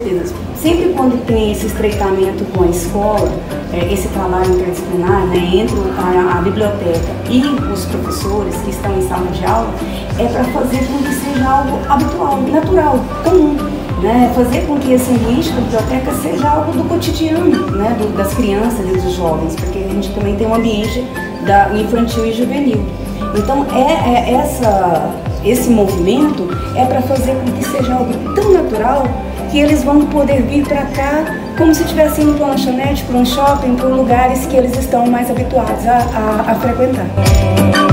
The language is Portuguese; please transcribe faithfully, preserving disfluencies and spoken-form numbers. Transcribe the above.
Sempre quando tem esse estreitamento com a escola, esse trabalho interdisciplinar, né, entre a, a biblioteca e os professores que estão em sala de aula, é para fazer com que seja algo habitual, natural, comum. Né, fazer com que esse ambiente da biblioteca seja algo do cotidiano, né, do, das crianças e dos jovens, porque a gente também tem um ambiente da, infantil e juvenil. Então, é, é essa, esse movimento é para fazer com que seja algo tão natural que eles vão poder vir para cá como se estivessem indo para uma lanchonete, para um shopping, para lugares que eles estão mais habituados a, a, a frequentar.